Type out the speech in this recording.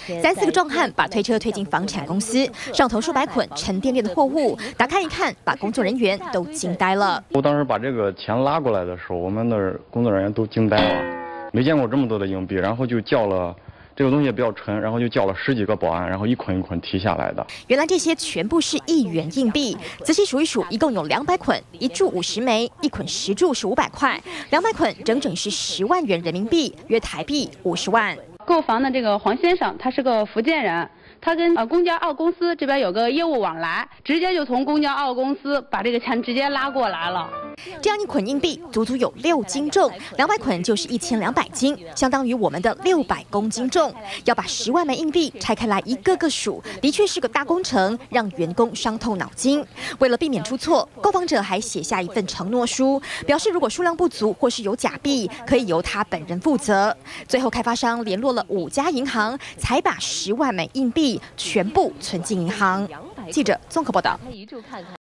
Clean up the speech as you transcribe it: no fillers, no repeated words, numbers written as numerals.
3、4个壮汉把推车推进房产公司，上头数百捆沉甸甸的货物，打开一看，把工作人员都惊呆了。 我当时把这个钱拉过来的时候，我们的工作人员都惊呆了，没见过这么多的硬币，然后就叫了。 这个东西也比较沉，然后就叫了10几个保安，然后一捆一捆提下来的。 原来这些全部是1元硬币，仔细数一数，一共有200捆，1注50枚，1捆10注是500块，200捆整整是10万元人民币，约台币50万。 购房的这个黄先生，他是个福建人。 他跟公交澳公司这边有个业务往来，直接就从公交澳公司把这个钱直接拉过来了。 这样一捆硬币足足有6斤重，200捆就是1200斤，相当于我们的600公斤重。要把10万枚硬币拆开来一个个数，的确是个大工程，让员工伤透脑筋。为了避免出错，购房者还写下一份承诺书，表示如果数量不足或是有假币，可以由他本人负责。最后，开发商联络了5家银行，才把10万枚硬币全部存进银行。记者综合报道。